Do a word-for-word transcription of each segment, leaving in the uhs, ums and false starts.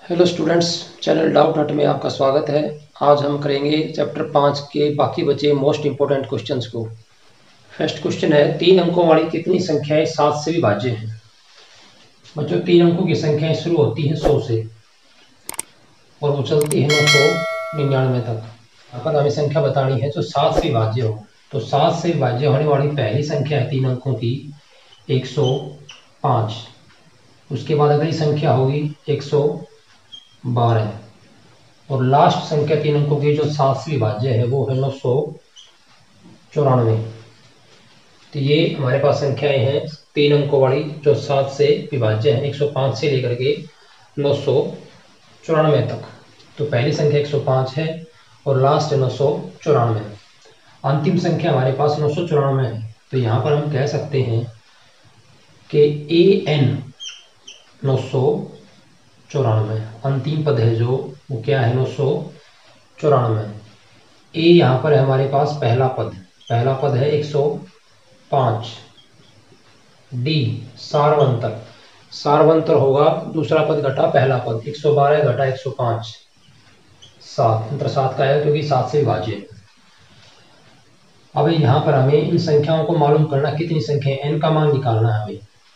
Hello students, channel doubt हट में आपका स्वागत है। आज हम करेंगे चैप्टर पाँच के बाकी बचे मोस्ट इंपॉर्टेंट क्वेश्चंस को। फर्स्ट क्वेश्चन है, तीन अंकों वाली कितनी संख्याएं सात से विभाज्य हैं? बच्चों, तीन अंकों की संख्याएं शुरू होती हैं सौ से और वो चलती है नौ सौ निन्यानवे तक। यहाँ पर हमें संख्या बतानी है जो सात से विभाज्य हो। तो सात से विभाज्य होने वाली पहली संख्या है तीन अंकों की एक सौ पाँच। उसके बाद अगली संख्या होगी एक सौ बारह और लास्ट संख्या तीन अंकों की जो सात से विभाज्य है वो है नौ सौ चौरानवे। तो ये हमारे पास संख्याएं हैं तीन अंकों वाली जो सात से विभाज्य है, एक सौ पाँच से लेकर के नौ सौ चौरानवे तक। तो पहली संख्या एक सौ पाँच है और लास्ट है नौ सौ चौरानवे। अंतिम संख्या हमारे पास नौ सौ चौरानवे है। तो यहाँ पर हम कह सकते हैं कि ए एन नौ सौ चौरानवे अंतिम पद है जो वो क्या है, नौ सौ चौरानवे। ए यहाँ पर है हमारे पास पहला पद, पहला पद है एक सौ पाँच। डी सारवंतर, सारवंतर होगा दूसरा पद घटा पहला पद, एक सौ बारह घटा एक सौ पाँच, सात, अंतर सात का है क्योंकि सात से विभाज्य है। अब यहाँ पर हमें इन संख्याओं को मालूम करना, कितनी संख्या एन का मान निकालना है हमें।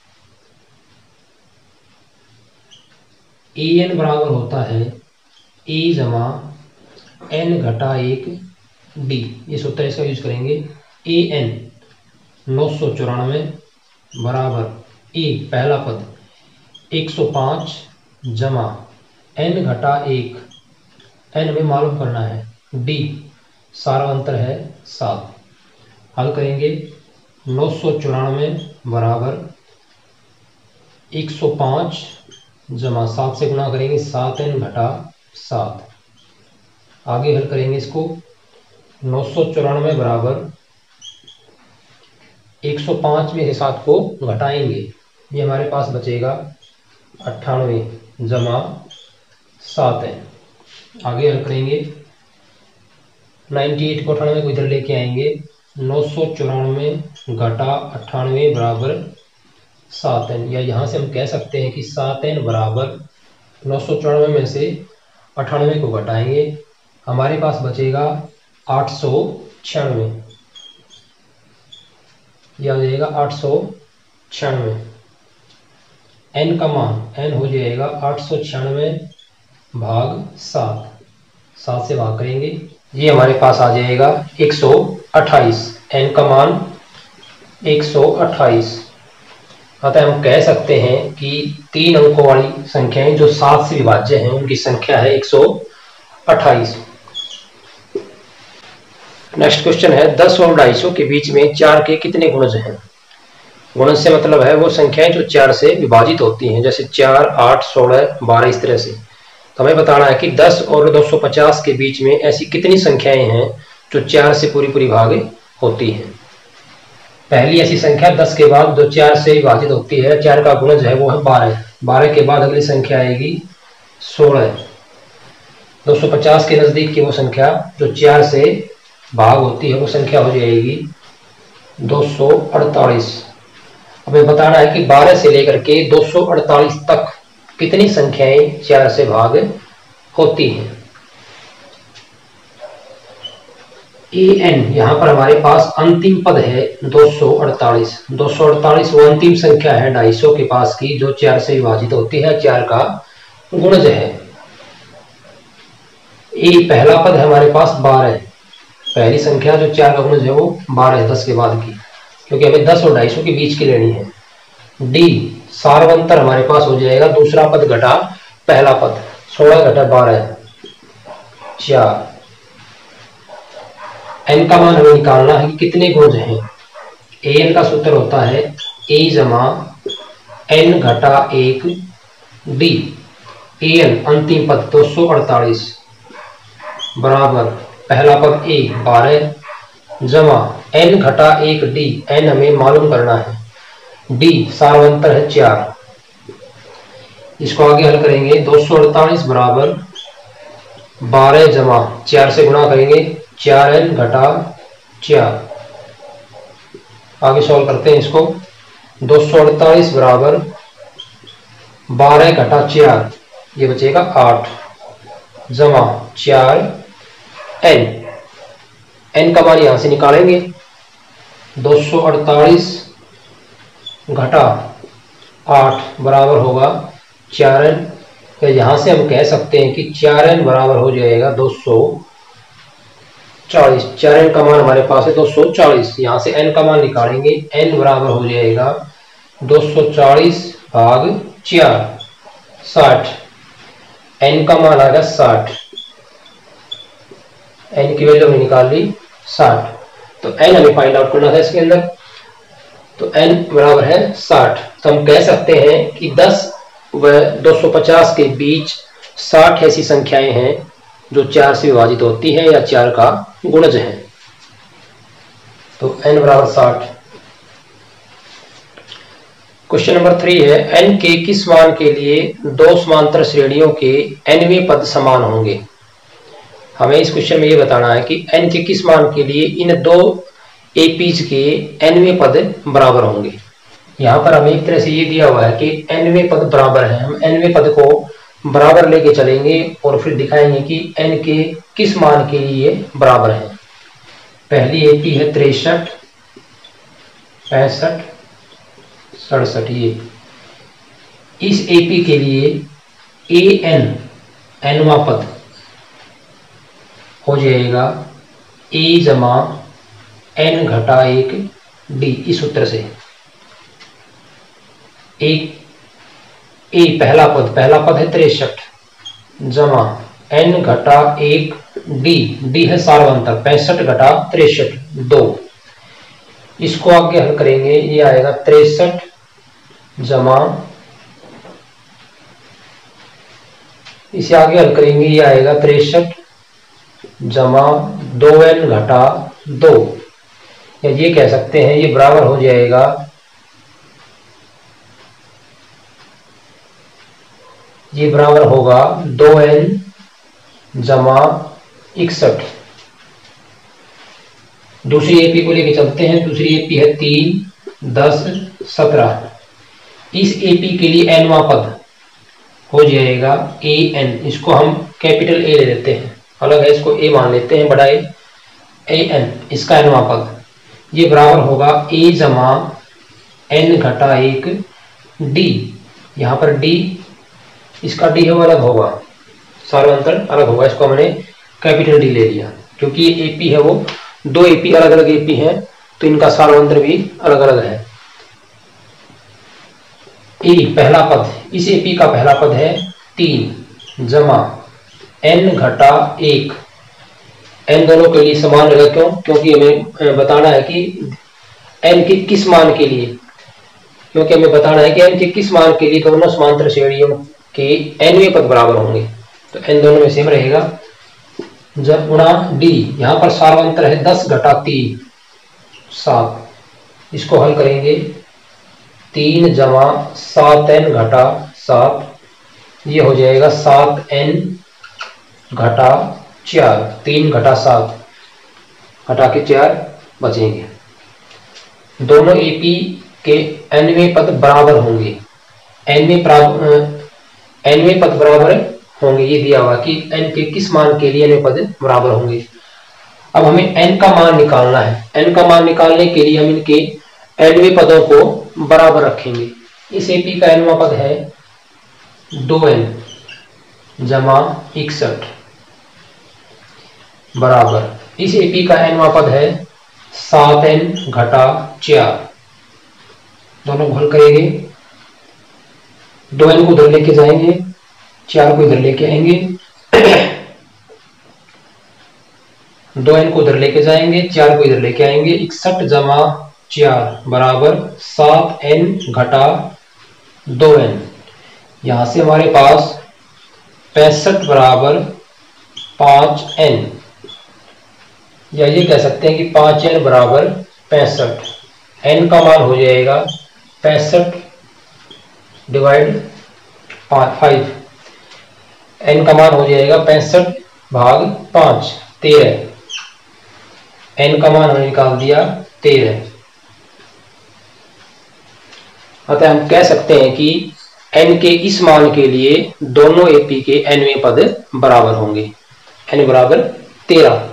ए एन बराबर होता है ए जमा एन घटा एक डी। ये सूत्र इसका यूज करेंगे। ए एन नौ सौ चौरानवे बराबर ए पहला पद एक सौ पाँच जमा एन घटा एक, एन में मालूम करना है, डी सारांतर है सात। हल करेंगे नौ सौ चौरानवे बराबर एक सौ पाँच जमा सात से गुणा करेंगे, सात एन घटा सात। आगे हल करेंगे इसको, नौ सौ चौरानवे बराबर एक सौ पाँच में से सात को घटाएंगे, ये हमारे पास बचेगा अट्ठानवे जमा सात एन। आगे हल करेंगे अट्ठानवे को अट्ठानवे को इधर लेके आएंगे, नौ सौ चौरानवे घटा अट्ठानवे बराबर सात एन, या यहाँ से हम कह सकते हैं कि सात एन बराबर नौ सौ चौरानवे में से अट्ठानवे को घटाएंगे, हमारे पास बचेगा आठ सौ छियानवे। यह हो जाएगा आठ सौ छियानवे। एन का मान एन हो जाएगा आठ सौ छियानवे भाग सात, सात से भाग करेंगे, ये हमारे पास आ जाएगा एक सौ अट्ठाईस। एन का मान एक सौ अट्ठाईस। अतः हम कह सकते हैं कि तीन अंकों वाली संख्याएं जो सात से विभाज्य हैं उनकी संख्या है एक सौ अट्ठाईस। नेक्स्ट क्वेश्चन है, दस और ढाई सौ के बीच में चार के कितने गुणज हैं? गुणज से मतलब है वो संख्याएं जो चार से विभाजित होती हैं, जैसे चार, आठ, सोलह, बारह, इस तरह से। तो हमें बताना है कि दस और दो सौ पचास के बीच में ऐसी कितनी संख्याएं हैं जो चार से पूरी पूरी भाग होती हैं। पहली ऐसी संख्या दस के बाद जो चार से विभाजित होती है, चार का गुणज है वो है बारह। बारह के बाद अगली संख्या आएगी सोलह। दो सौ पचास के नजदीक की वो संख्या जो चार से भाग होती है वो संख्या हो जाएगी दो सौ अड़तालीस। हमें बताना है कि बारह से लेकर के दो सौ अड़तालीस तक कितनी संख्याएं चार से भाग होती हैं। ए एन यहाँ पर हमारे पास अंतिम पद है दो सौ अड़तालीस। दो सौ अड़तालीस वो अंतिम संख्या है ढाई सौ के पास की जो चार से विभाजित होती है, चार का गुणज है। ए पहला पद है हमारे पास बारह, पहली संख्या जो चार का गुणज है वो बारह है दस के बाद की, क्योंकि हमें दस और ढाई सौ के बीच की लेनी है। डी सारवंतर हमारे पास हो जाएगा दूसरा पद घटा पहला पद, सोलह घटा बारह चार। एन का मान हमें निकालना है कि कितने गुणज हैं। ए एन का सूत्र होता है ए जमा एन घटा एक डी। ए एन अंतिम पद दो सौ अड़तालीस बराबर पहला पद ए बारह जमा एन घटा एक डी। एन हमें मालूम करना है, डी सारवंतर है चार। इसको आगे हल करेंगे, दो सौ अड़तालीस बराबर बारह जमा चार से गुणा करेंगे, चार एन घटा चार। आगे सॉल्व करते हैं इसको, दो सौ अड़तालीस बराबर बारह घटा चार, ये बचेगा आठ जमा चार एन, एन का मान यहां से निकालेंगे, दो सौ अड़तालीस घटा आठ बराबर होगा चार एन। या यहां से हम कह सकते हैं कि चार एन बराबर हो जाएगा दो सौ चालीस। चार एन का मान हमारे पास है दो सौ चालीस, यहां से एन का मान निकालेंगे, एन बराबर हो जाएगा दो सौ चालीस भाग चार, साठ। एन का मान आ गया साठ, एन की वैल्यू हमने निकाल ली साठ। तो एन हमें फाइंड आउट करना था इसके अंदर, तो एन बराबर है साठ। तो हम कह सकते हैं कि दस व दो सौ पचास के बीच साठ ऐसी संख्याएं हैं जो चार से विभाजित होती है या चार का गुणज है। तो n बराबर साठ। क्वेश्चन नंबर थ्री है, n के किस मान के लिए दो समांतर श्रेणियों के nवें पद समान होंगे। हमें इस क्वेश्चन में ये बताना है कि n के किस मान के लिए इन दो एपीज के nवें पद बराबर होंगे। यहाँ पर हमें एक तरह से ये दिया हुआ है कि nवें पद बराबर है, हम nवें पद को बराबर लेके चलेंगे और फिर दिखाएंगे कि n के किस मान के लिए बराबर है। पहली एपी है तिरसठ, पैंसठ, सड़सठ। ये इस एपी के लिए ए एन एनवा पद हो जाएगा ए जमा एन घटा एक डी। इस सूत्र से एक ए पहला पद पहला पद है तिरसठ जमा एन घटा एक डी, डी है सार्वंतर, पैंसठ घटा तिरसठ दो। इसको आगे हल करेंगे, ये आएगा तिरसठ जमा, इसे आगे हल करेंगे, ये आएगा तिरसठ जमा दो एन घटा दो। या ये कह सकते हैं ये बराबर हो जाएगा ये बराबर होगा दो एन जमा इकसठ। दूसरी एपी को लेके चलते हैं, दूसरी एपी है तीन, दस, सत्रह। इस एपी के लिए एनवा पद हो जाएगा ए एन, इसको हम कैपिटल ए ले लेते हैं, अलग है इसको ए मान लेते हैं, बड़ा ए, ए एन इसका एनवा पद। ये बराबर होगा ए जमा एन घटा एक डी। यहाँ पर डी, इसका डी है वो अलग होगा, सार्वंतर अलग होगा, इसको हमने कैपिटल डी ले लिया क्योंकि ये एपी है वो दो एपी अलग अलग एपी है तो इनका सार्वंतर भी अलग अलग है। ए पहला पद, इस एपी का पहला पद है तीन जमा एन घटा एक। एन दोनों के लिए समान रहेगा, क्यों? क्योंकि हमें बताना है कि एन के किस मान के लिए, क्योंकि हमें बताना है कि एन के किस मान के लिए दोनों समांतर श्रेणियों के एनवें पद बराबर होंगे। तो एन दोनों में सेम रहेगा। जब गुणा डी, यहाँ पर सार्वंतर है दस घटा तीन सात। इसको हल करेंगे, तीन जमा सात एन घटा सात, ये हो जाएगा सात एन घटा चार। तीन घटा सात घटा के चार बचेंगे। दोनों एपी के एनवें पद बराबर होंगे, एनवें एनवें पद बराबर होंगे, ये दिया हुआ कि एन के किस मान के लिए एनवें पद बराबर होंगे। अब हमें एन का मान निकालना है। एन का मान निकालने के लिए हम इनके एनवें पदों को बराबर रखेंगे। इस एपी का एनवां पद है दो एन जमा इकसठ बराबर, इस एपी का एनवां पद है सात एन घटा चार। दोनों को हल करेंगे, दो एन को उधर लेके जाएंगे, चार को इधर लेके आएंगे, दो एन को उधर लेके जाएंगे, चार को इधर लेके आएंगे। इकसठ जमा चार बराबर सात एन घटा दो एन। यहां से हमारे पास पैंसठ बराबर पांच एन, या ये कह सकते हैं कि पांच एन बराबर पैंसठ। एन का मान हो जाएगा पैंसठ डिवाइड फाइव, एन का मान हो जाएगा पैंसठ भाग पांच, तेरह। एन का मान हमने निकाल दिया तेरह। अतः हम कह सकते हैं कि n के इस मान के लिए दोनों एपी के nवें पद बराबर होंगे, n बराबर तेरह,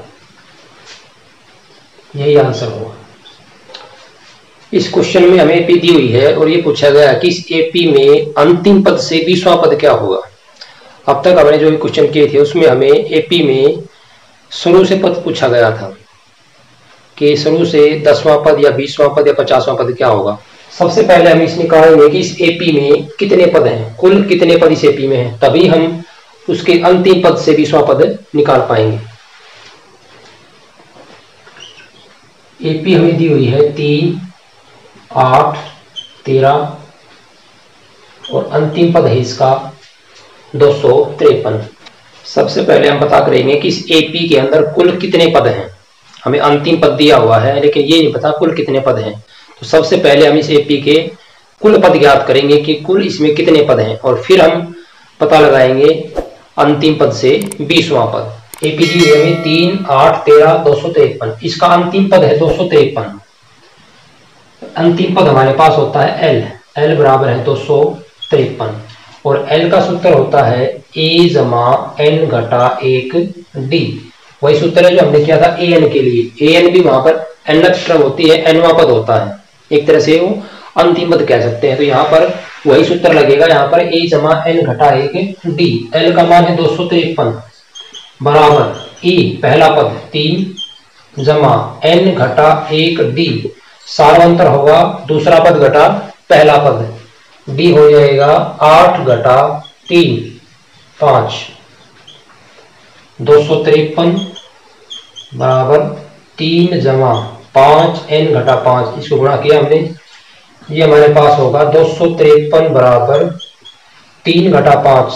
यही आंसर होगा। इस क्वेश्चन में हमें एपी दी हुई है और ये पूछा गया है कि इस एपी में अंतिम पद से बीसवां पद क्या होगा। अब तक हमने जो क्वेश्चन किए थे उसमें हमें एपी में शुरू से पद पूछा गया था कि शुरू से दसवां पद या बीसवां पद या पचासवां पद क्या होगा। सबसे पहले हम इस निकालेंगे कि इस एपी में कितने पद हैं, कुल कितने पद इस एपी में हैं, तभी हम उसके अंतिम पद से बीसवां पद निकाल पाएंगे। एपी हमें दी हुई है तीन, आठ, तेरह और अंतिम पद है इसका दो सौ तिरपन। सबसे पहले हम पता करेंगे कि इस एपी के अंदर कुल कितने पद हैं। हमें अंतिम पद दिया हुआ है लेकिन ये नहीं पता कुल कितने पद हैं। तो सबसे पहले हम इस एपी के कुल पद ज्ञात करेंगे कि कुल इसमें कितने पद हैं और फिर हम पता लगाएंगे अंतिम पद से बीसवां पद। एपी दी हुई हमें तीन, आठ, तेरह, दो सौ तिरपन। इसका अंतिम पद है दो सौ तिरपन। अंतिम पद हमारे पास होता है एल, एल बराबर है दो सौ तिरपन और एल का सूत्र होता है ए जमा एन घटा एक डी। वही सूत्र है जो हमने किया था ए एन के लिए। ए एन भी वहां पर एन टर्म होती है, एनवा पद होता है, एक तरह से वो अंतिम पद कह सकते हैं। तो यहाँ पर वही सूत्र लगेगा, यहाँ पर ए जमा एन घटा एक डी। एल का मान है दो सौ तिरपन बराबर ए पहला पद तीन जमा एन घटा एक डी, सार्वंतर होगा दूसरा पद घटा पहला पद, डी हो जाएगा आठ घटा तीन पांच। दो सौ तिरपन बराबर तीन जमा पांच एन घटा पांच, इसको गुणा किया हमने, ये हमारे पास होगा दो सौ तिरपन बराबर तीन घटा पांच,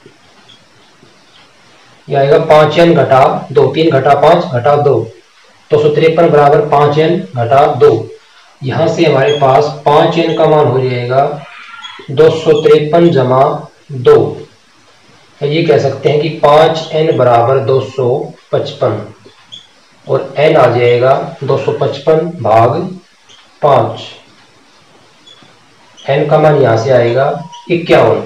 यह आएगा पांच एन घटा दो, तीन घटा पांच घटा दो, दो सौ तिरपन बराबर पांच एन घटा दो। यहां से हमारे पास पांच एन का मान हो जाएगा दो सौ तिरपन जमा दो, ये कह सकते हैं कि पांच एन बराबर दो सौ पचपन और एन आ जाएगा दो सौ पचपन भाग पांच। एन का मान यहां से आएगा इक्यावन।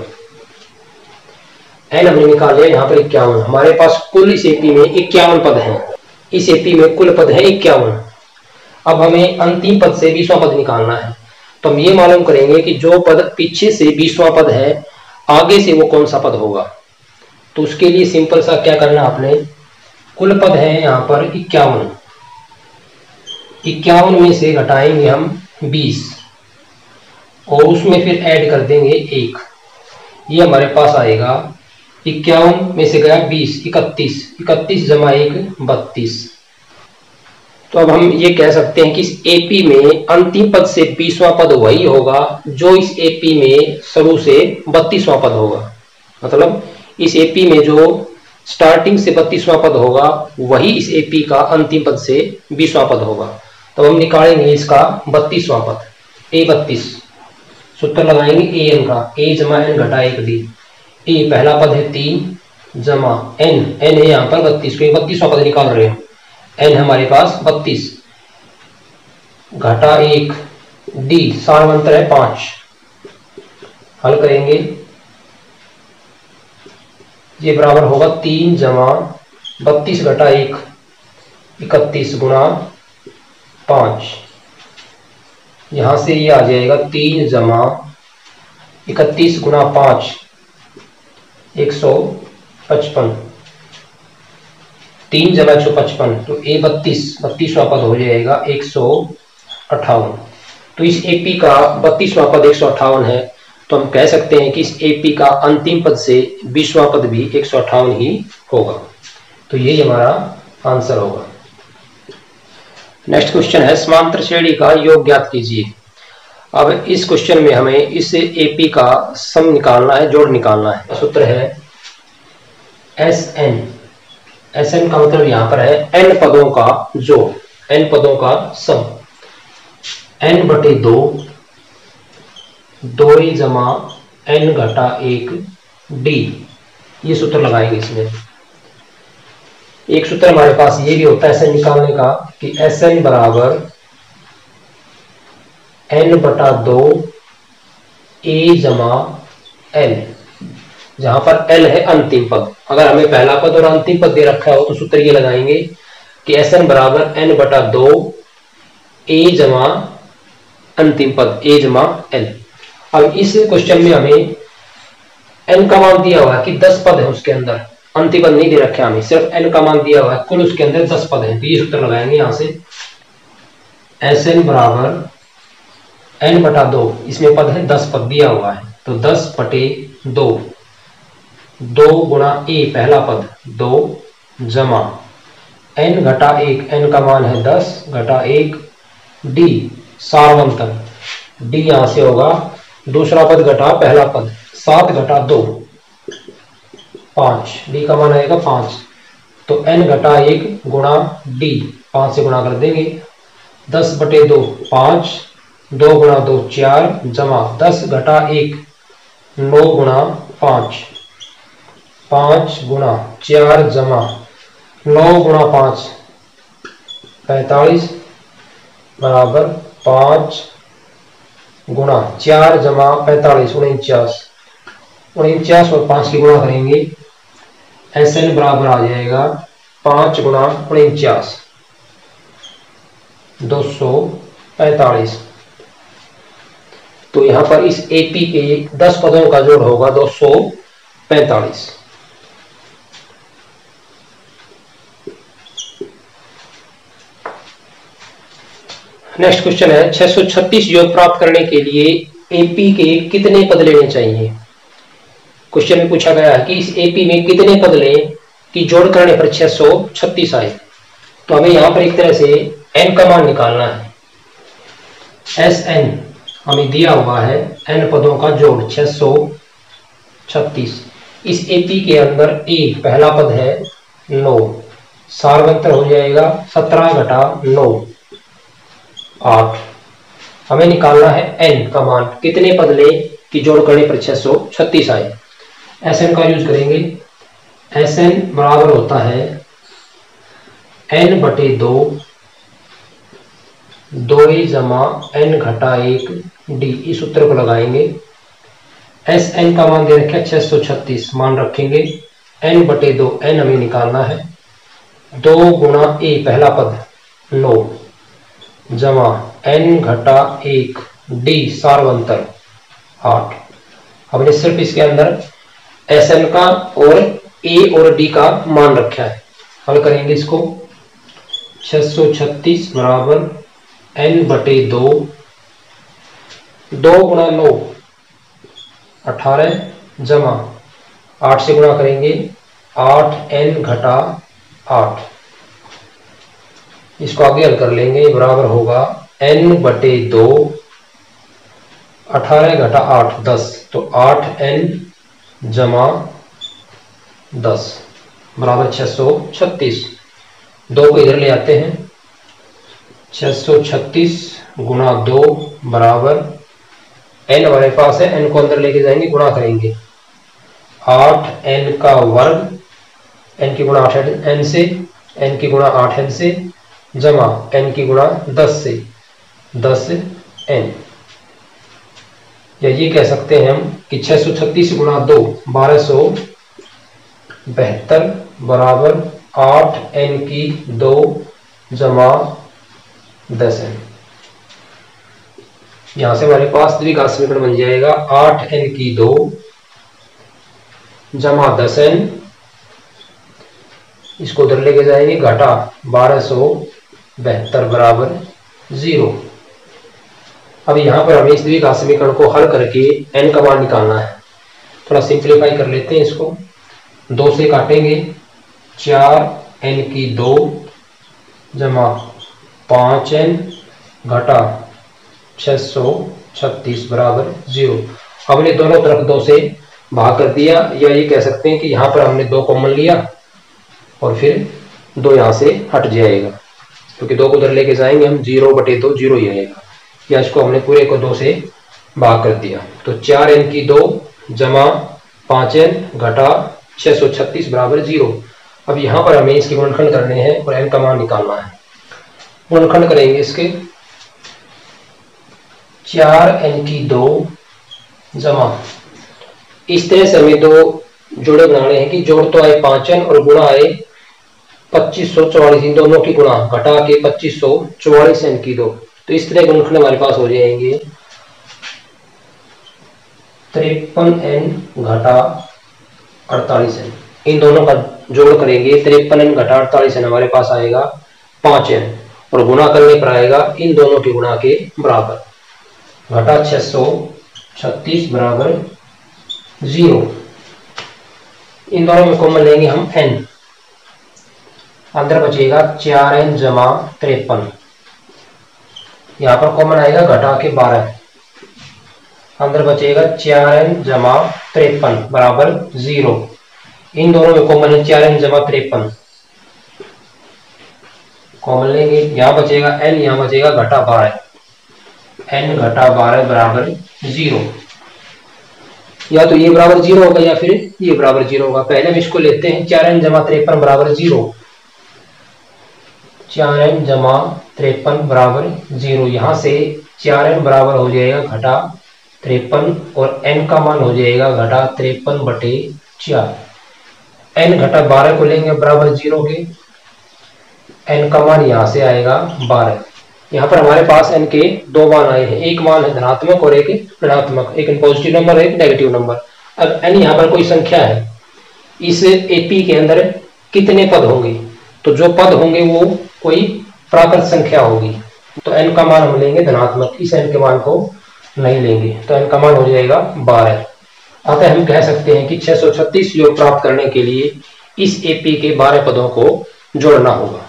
एन हमने निकाल लिया यहाँ पर इक्यावन। हमारे पास कुल इस एपी में इक्यावन पद हैं। इस एपी में कुल पद है इक्यावन। अब हमें अंतिम पद से बीसवां पद निकालना है। तो हम ये मालूम करेंगे कि जो पद पीछे से बीसवां पद है आगे से वो कौन सा पद होगा। तो उसके लिए सिंपल सा क्या करना आपने, कुल पद है यहाँ पर इक्यावन, इक्यावन में से घटाएंगे हम बीस और उसमें फिर ऐड कर देंगे एक, ये हमारे पास आएगा इक्यावन में से गया बीस, इकतीस, इकतीस जमा एक बत्तीस। तो अब हम ये कह सकते हैं कि इस एपी में अंतिम पद से बीसवां पद वही होगा जो इस एपी में शुरू से बत्तीसवां पद होगा। मतलब इस एपी में जो स्टार्टिंग से बत्तीसवां पद होगा वही इस एपी का अंतिम पद से बीसवां पद होगा। तो हम निकालेंगे इसका बत्तीसवां पद, ए बत्तीस, सूत्र लगाएंगे ए एन का, ए जमा एन घटा एक डी। ए पहला पद है तीन जमा एन, एन है यहाँ पर बत्तीस, को बत्तीसवां पद निकाल रहे हैं। एन हमारे पास बत्तीस घटा एक डी, सार्वंतर है पांच। हल करेंगे, ये बराबर होगा तीन जमा बत्तीस घटा एक इकतीस गुणा पांच। यहां से ये आ जाएगा तीन जमा इकतीस गुणा पांच एक सौ पचपन, तीन जमा एक सौ पचपन, तो ए बत्तीस, बत्तीसवां पद हो जाएगा एक सौ अट्ठावन। तो इस एपी का बत्तीसवां पद एक सौ अट्ठावन है। तो हम कह सकते हैं कि इस एपी का अंतिम पद से बीसवां पद भी एक सौ अट्ठावन ही होगा। तो यही हमारा आंसर होगा। नेक्स्ट क्वेश्चन है समांतर श्रेणी का योग ज्ञात कीजिए। अब इस क्वेश्चन में हमें इस एपी का सम निकालना है, जोड़ निकालना है। सूत्र है एस एन, एस एन का मतलब यहां पर है एन पदों का जोड़, एन पदों का सम, एन बटे दो, दो ही जमा एन घटा एक डी, ये सूत्र लगाएंगे इसमें। एक सूत्र हमारे पास ये भी होता है एस एन निकालने का कि एस एन बराबर एन बटा दो ए जमा एल, जहां पर एल है अंतिम पद। अगर हमें पहला पद और अंतिम पद दे रखा हो तो सूत्र ये लगाएंगे कि एस एन बराबर एन बटा दो ए जमा अंतिम पद ए जमा एल। अब इस क्वेश्चन में हमें एन का मान दिया हुआ है कि दस पद है उसके अंदर, अंतिम पद नहीं दे रखे हमें, सिर्फ एन का मान दिया हुआ है, कुल उसके अंदर दस पद है। तो ये सूत्र लगाएंगे यहां से एस एन बराबर एन बटा दो, इसमें पद है दस पद दिया हुआ है, तो दस बटे दो, दो गुणा ए पहला पद दो जमा एन घटा एक, एन का मान है दस घटा एक डी सार्वंतर, डी यहां से होगा दूसरा पद घटा पहला पद, सात घटा दो पांच, डी का मान आएगा पांच, तो एन घटा एक गुणा डी, पांच से गुणा कर देंगे, दस बटे दो पांच, दो गुणा दो चार जमा दस घटा एक नौ गुणा पांच, पांच गुणा चार जमा नौ गुणा पांच पैतालीस बराबर पांच गुणा चार जमा पैतालीस उनचास, उनचास और पांच की गुणा करेंगे एस एन बराबर आ जाएगा पांच गुणा उनचास दो सौ पैतालीस। तो यहां पर इस एपी के दस पदों का जोड़ होगा दो सौ पैतालीस। नेक्स्ट क्वेश्चन है छह सौ छत्तीस योग प्राप्त करने के लिए एपी के कितने पद लेने चाहिए। क्वेश्चन में पूछा गया है कि इस एपी में कितने पद लें कि जोड़ करने पर छह सौ छत्तीस आए। तो हमें यहां पर एक तरह से एन का मान निकालना है। एस एन हमें दिया हुआ है एन पदों का जोड़ छह सौ छत्तीस। इस एपी के अंदर ए पहला पद है नौ, सार्वंतर हो जाएगा सत्रह घटा नौ आठ। हमें निकालना है एन का मान, कितने पद ले कि जोड़ करने पर छह सौ छत्तीस आए। एस एन का यूज करेंगे, एस एन बराबर होता है एन बटे दो, दो ए जमा एन घटा एक डी, इस सूत्र को लगाएंगे। एस एन का मान दे रखे छह सौ छत्तीस, मान रखेंगे एन बटे दो, एन हमें निकालना है, दो गुणा ए पहला पद नौ जमा एन घटा एक डी सार्वंतर आठ। हमने सिर्फ इसके अंदर एस एन का और ए और डी का मान रखा है। हल करेंगे इसको, छह सौ छत्तीस बराबर एन बटे दो, दो गुणा नौ अठारह जमा आठ से गुणा करेंगे आठ एन घटा आठ, इसको आगे हल कर लेंगे, बराबर होगा एन बटे दो, अठारह घटा आठ दस, तो आठ एन जमा दस बराबर छह सौ छत्तीस। दो को इधर ले आते हैं, छह सौ छत्तीस गुणा दो बराबर एन हमारे पास है, एन को अंदर लेके जाएंगे, गुणा करेंगे आठ एन का वर्ग, एन की गुणा आठ एन से, एन की गुणा आठ एन से जमा एन की गुणा दस से, दस एन। या ये कह सकते हैं हम कि छह सौ छत्तीस गुणा दो बारह सौ बहत्तर बराबर आठ एन की दो जमा दस एन। यहां से हमारे पास द्विघात समीकरण बन जाएगा आठ एन की दो जमा दस एन, इसको उधर लेके जाएंगे, घटा बारह सौ बहत्तर बराबर जीरो। अब यहां पर हमें इस द्विघात समीकरण को हल करके एन का मान निकालना है। थोड़ा सिंप्लीफाई कर लेते हैं इसको, दो से काटेंगे, चार एन की दो जमा पांच एन घटा छह सौ छत्तीस बराबर जीरो। हमने दोनों तरफ दो से भाग कर दिया, या ये कह सकते हैं कि यहां पर हमने दो कॉमन लिया और फिर दो यहां से हट जाएगा, क्योंकि दो को उधर लेके जाएंगे हम, जीरो बटे दो जीरो ही आएगा, या इसको हमने पूरे को दो से भाग कर दिया। तो चार एन की दो जमा पांच एन घटा छह सौ छत्तीस बराबर जीरो। अब यहां पर हमें इसके गुणनखंड करने हैं और एन का मान निकालना है। गुणनखंड करेंगे इसके, चार एन की दो जमा इस तरह से हमें दो जोड़े बनाने हैं कि जोड़ तो आए पांच एन और गुणा आए पच्चीस सौ चौवालीस, इन दोनों की गुणा घटा के पच्चीस सौ चौवालीस एन की दो। तो इस तरह के गुणनखंड हमारे पास हो जाएंगे तिरपन एन घटा अड़तालीस एन। इन दोनों का जोड़ करेंगे, तिरपन एन घटा अड़तालीस एन हमारे पास आएगा पांच एन और गुणा करने पर आएगा इन दोनों के गुणा के बराबर। घटा छह सौ छत्तीस बराबर जीरो। इन दोनों में कॉमन लेंगे हम एन, अंदर बचेगा चार एन जमा तिरपन। यहां पर कॉमन आएगा घटा के बारह, अंदर बचेगा चार एन जमा तिरपन बराबर जीरो। इन दोनों में कॉमन है चार एन जमा तिरपन, कॉमन लेंगे, यहां बचेगा एन, यहां बचेगा घटा बारह, एन घटा बारह बराबर जीरो। या तो ये बराबर जीरो होगा या फिर ये बराबर जीरो होगा। पहले हम इसको लेते हैं, चार एन जमा तिरपन बराबर जीरो, चार एन जमा तिरपन बराबर जीरो। यहां से चार एन बराबर हो जाएगा घटा तिरपन और एन का मान हो जाएगा घटा तिरपन बटे चार। एन घटा बारह को लेंगे बराबर जीरो के, एन का मान यहां से आएगा बारह। यहाँ पर हमारे पास एन के दो मान आए हैं, एक मान है धनात्मक और एक ऋणात्मक, एक पॉजिटिव नंबर एक नेगेटिव नंबर। अब एन यहाँ पर कोई संख्या है, इस एपी के अंदर कितने पद होंगे, तो जो पद होंगे वो कोई प्राकृत संख्या होगी, तो एन का मान हम लेंगे धनात्मक, इस एन के मान को नहीं लेंगे, तो एन का मान हो जाएगा बारह। अतः हम कह सकते हैं कि छह सौ छत्तीस योग प्राप्त करने के लिए इस एपी के बारह पदों को जोड़ना होगा।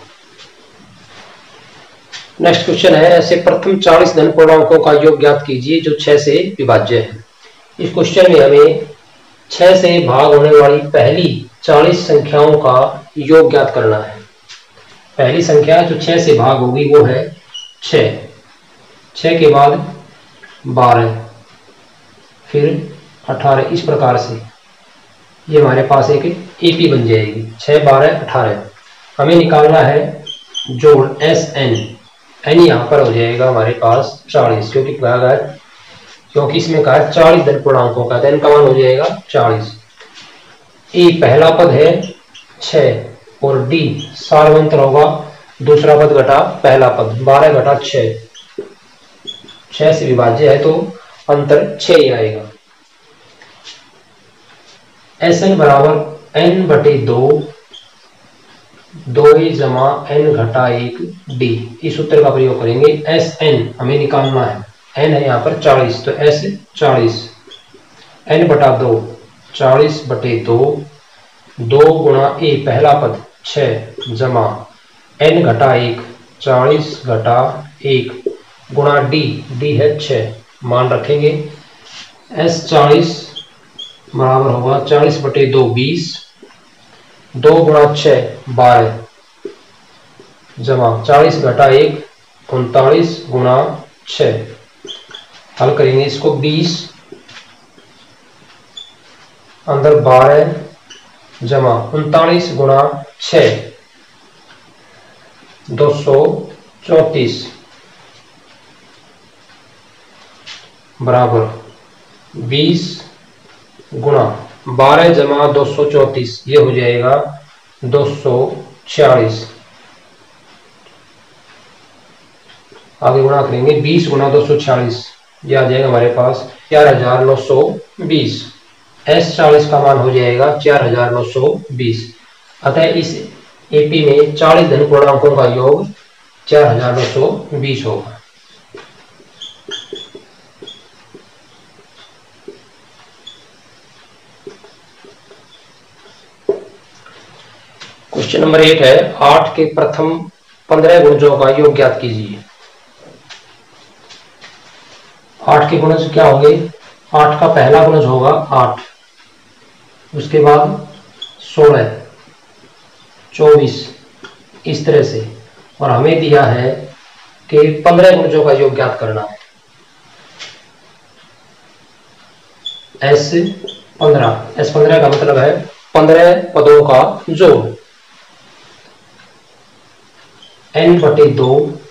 नेक्स्ट क्वेश्चन है, ऐसे प्रथम चालीस धन पूर्णांकों का योग ज्ञात कीजिए जो छह से विभाज्य है। इस क्वेश्चन में हमें छह से भाग होने वाली पहली चालीस संख्याओं का योग ज्ञात करना है। पहली संख्या जो छह से भाग होगी वो है छह, छह के बाद बारह, फिर अठारह, इस प्रकार से ये हमारे पास एक एपी बन जाएगी। छह बारह अठारह हमें निकालना है जोड़ एस एन, एन यहाँ पर हो जाएगा हमारे पास चालीस, क्योंकि कहा गया क्योंकि इसमें कहा है चालीस धन पूर्णांकों का, एन का मान हो जाएगा चालीस। ए पहला पद है छह और डी सार्वंतर होगा दूसरा पद घटा पहला पद, बारह घटा छह, छह से विभाज्य है तो अंतर छह ही आएगा। एस एन बराबर एन बटे दो, दो ए जमा एन घटा एक डी, इस सूत्र का प्रयोग करेंगे। एस एन हमें निकालना है, एन है यहाँ पर चालीस, तो एस चालीस, एन बटा दो, चालीस बटे दो, दो गुणा ए पहला पद छह जमा एन घटा एक, चालीस घटा एक गुणा डी, डी है छह, मान रखेंगे। एस चालीस बराबर होगा चालीस बटे दो बीस, दो गुणा छह बारह जमा चालीस घटा एक उनतालीस गुणा छह, हल करेंगे इसको बीस, अंदर बारह जमा उनतालीस गुणा छह, दो सौ चौतीस बराबर बीस गुणा बारह जमा दो सौ चौतीस, ये हो जाएगा दो सौ छियालीस। आगे गुणा करेंगे बीस गुणा दो सौ छियालीस, ये आ जाएगा हमारे पास चार हजार नौ सौ बीस। एस चालीस का मान हो जाएगा चार हजार नौ सौ बीस। अतः इस एपी में चालीस धन पूर्णांकों का योग चार हजार नौ सौ बीस होगा। क्वेश्चन नंबर एट है, आठ के प्रथम पंद्रह गुणजों का योग ज्ञात कीजिए। आठ के गुणज क्या होंगे, आठ का पहला गुणज होगा आठ, उसके बाद सोलह, चौबीस, इस तरह से, और हमें दिया है कि पंद्रह गुणजों का योग ज्ञात करना है। एस पंद्रह, एस पंद्रह का मतलब है पंद्रह पदों का जोड़। एन बटे दो,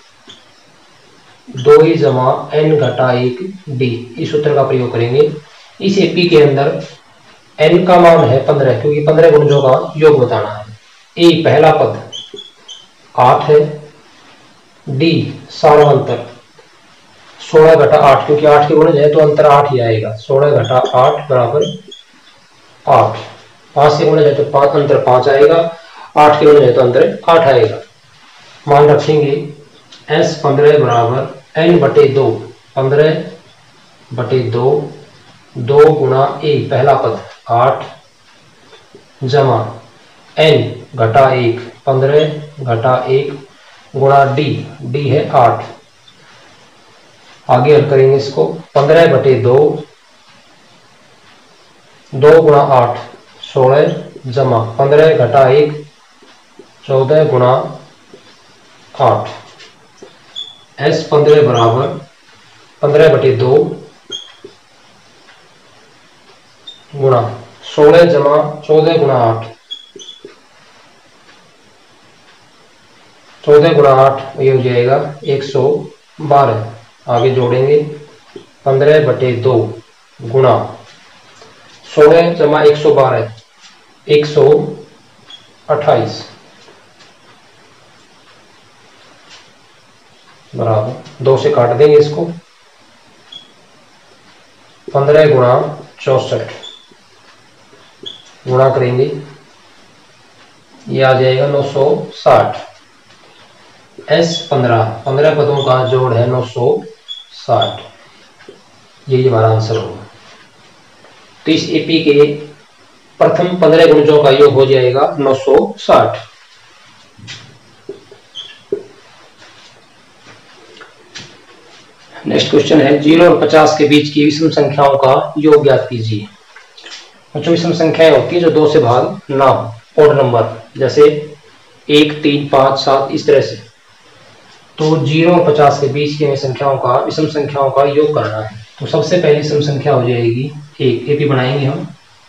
दो ही जमा एन घटा एक डी, इस सूत्र का प्रयोग करेंगे। इस एपी के अंदर n का मान है पंद्रह, क्योंकि पंद्रह गुणजों का योग बताना है। ए पहला पद आठ है, डी सारा अंतर सोलह घटा आठ, क्योंकि आठ के गुणज है तो अंतर आठ ही आएगा। सोलह घटा आठ बराबर आठ, पांच से गुणज है तो पांच, अंतर पांच आएगा। आठ के गुणज है तो अंतर आठ आएगा। मान रखेंगे एस पंद्रह बराबर एन बटे दो, पंद्रह बटे दो, दो गुणा ए पहला पद आठ जमा एन घटा एक, पंद्रह घटा एक गुणा डी, डी है आठ। आगे हल करेंगे इसको, पंद्रह बटे दो, दो गुणा आठ सोलह जमा पंद्रह घटा एक चौदह गुणा आठ। एस पंद्रह बराबर पंद्रह बटे दो गुणा सोलह जमा चौदह गुणा आठ, चौदह गुणा आठ ये हो जाएगा एक सौ बारह। आगे जोड़ेंगे पंद्रह बटे दो गुणा सोलह जमा एक सौ बारह, एक सौ अट्ठाईस बराबर दो से काट देंगे इसको, पंद्रह गुणा चौसठ गुणा करेंगे ये आ जाएगा नौ सौ साठ। एस पंद्रह, पंद्रह पदों का जोड़ है नौ सौ साठ, ये हमारा आंसर होगा। तो इस एपी के प्रथम पंद्रह गुणजों का योग हो जाएगा नौ सौ साठ। नेक्स्ट क्वेश्चन है जीरो और पचास के बीच की विषम संख्याओं का योग ज्ञात कीजिए। जो विषम संख्याएं होती है जो दो से भाग ना हो, ओड नंबर, जैसे एक, तीन, पांच, सात, इस तरह से। तो जीरो और पचास के बीच की संख्याओं का विषम संख्याओं का योग करना है। तो सबसे पहली विषम संख्या हो जाएगी एक, एपी बनाएंगे हम।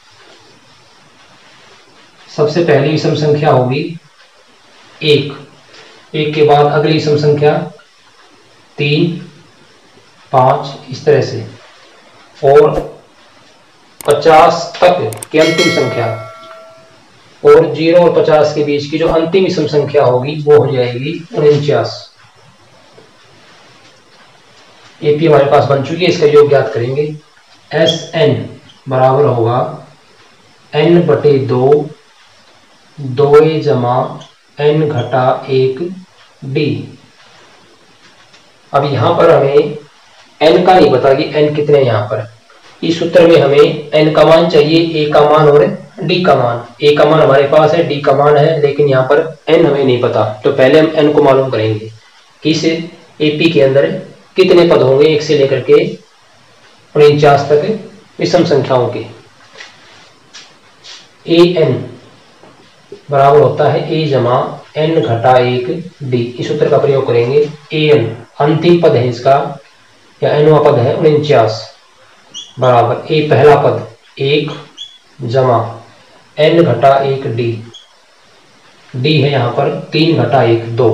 सबसे पहली विषम संख्या होगी एक, एक के बाद अगली विषम संख्या तीन, पांच, इस तरह से, और पचास तक की अंतिम संख्या, और जीरो और पचास के बीच की जो अंतिम विषम संख्या होगी वो हो जाएगी उनचास। एपी हमारे पास बन चुकी है, इसका योग ज्ञात करेंगे। एस एन बराबर होगा एन बटे दो, दो ए जमा एन घटा एक डी। अब यहां पर हमें एन का नहीं पता कि एन कितने यहाँ पर। इस सूत्र में हमें एन का मान चाहिए, ए का मान और डी का मान। ए का मान हमारे पास है, डी का मान है, लेकिन यहाँ पर एन हमें नहीं पता। तो पहले हम एन को मालूम करेंगे कि इस एपी के अंदर कितने पद होंगे एक से लेकर के उनचास तक विषम संख्याओं के। ए एन बराबर होता है ए जमा एन घटा एक डी। इस सूत्र का प्रयोग करेंगे। ए एन अंतिम पद है इसका, या एनवा पद है उनचास, बराबर ए पहला पद एक जमा एन घटा एक डी, डी है यहाँ पर तीन घटा एक दो।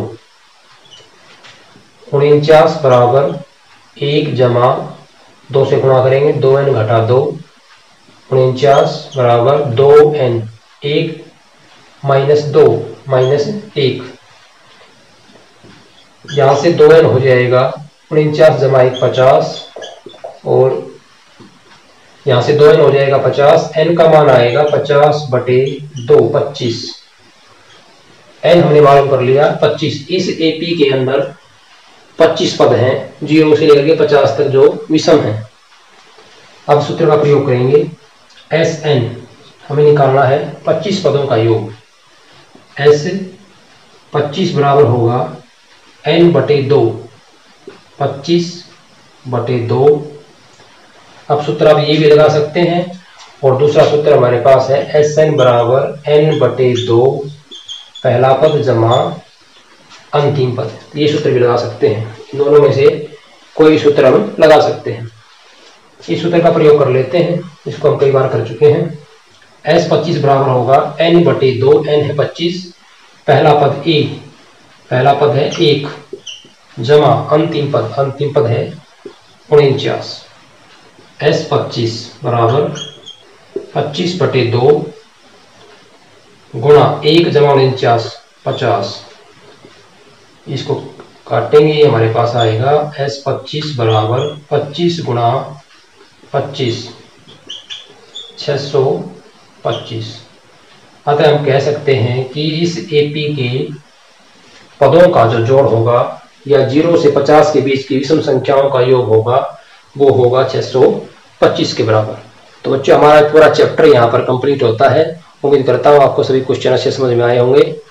उनचास बराबर एक जमा दो से गुणा करेंगे, दो एन घटा दो, उनचास बराबर दो एन, एक माइनस दो माइनस एक, यहां से दो एन हो जाएगा उनचास जमा एक पचास, और यहां से दो एन हो जाएगा पचास। एन का मान आएगा पचास बटे दो, पच्चीस। एन हमने मालूम कर लिया पच्चीस। इस एपी के अंदर पच्चीस पद हैं, जीरो से लेकर के पचास तक जो विषम है। अब सूत्र का प्रयोग करेंगे। एस एन हमें निकालना है पच्चीस पदों का योग। एस पच्चीस बराबर होगा एन बटे दो, पच्चीस बटे दो। अब सूत्र आप ये भी लगा सकते हैं, और दूसरा सूत्र हमारे पास है एस एन बराबर एन बटे दो पहला पद जमा अंतिम पद। ये सूत्र भी लगा सकते हैं, दोनों में से कोई भी सूत्र हम लगा सकते हैं। इस सूत्र का प्रयोग कर लेते हैं, इसको हम कई बार कर चुके हैं। एस पच्चीस बराबर होगा एन बटे दो, एन है पच्चीस, पहला पद ए, पहला पद है एक, जमा अंतिम पद, अंतिम पद है उनचास। एस पच्चीस बराबर पच्चीस बटे दो गुणा एक जमा उनचास पचास, इसको काटेंगे हमारे पास आएगा एस पच्चीस बराबर पच्चीस गुणा पच्चीस छः सौ पच्चीस। अतः हम कह सकते हैं कि इस एपी के पदों का जो जोड़ होगा या जीरो से पचास के बीच की विषम संख्याओं का योग होगा वो होगा छः सौ पच्चीस के बराबर। तो बच्चों हमारा पूरा चैप्टर यहाँ पर कंप्लीट होता है। उम्मीद करता हूँ आपको सभी क्वेश्चन अच्छे समझ में आए होंगे।